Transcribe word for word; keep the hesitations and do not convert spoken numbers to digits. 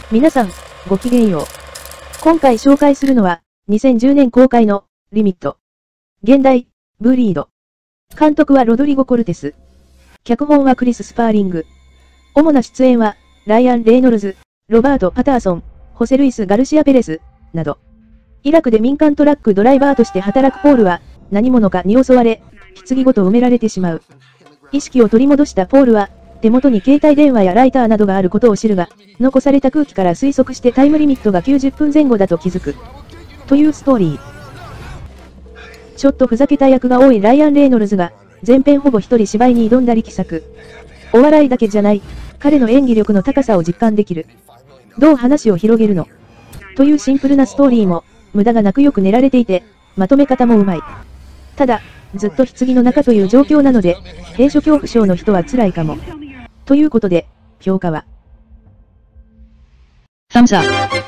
皆さん、ごきげんよう。今回紹介するのは、にせんじゅうねん公開の、リミット。現代、ブリード。監督はロドリゴ・コルテス。脚本はクリス・スパーリング。主な出演は、ライアン・レイノルズ、ロバート・パターソン、ホセルイス・ガルシア・ペレス、など。イラクで民間トラックドライバーとして働くポールは、何者かに襲われ、棺ごと埋められてしまう。意識を取り戻したポールは、手元に携帯電話やライターなどがあることを知るが、残された空気から推測してタイムリミットがきゅうじゅっぷんぜん後だと気づく。というストーリー。ちょっとふざけた役が多いライアン・レイノルズが、前編ほぼ一人芝居に挑んだ力作。お笑いだけじゃない、彼の演技力の高さを実感できる。どう話を広げるの？というシンプルなストーリーも、無駄がなくよく練られていて、まとめ方もうまい。ただ、ずっと棺の中という状況なので、閉所恐怖症の人は辛いかも。ということで、評価は。 Thumbs up.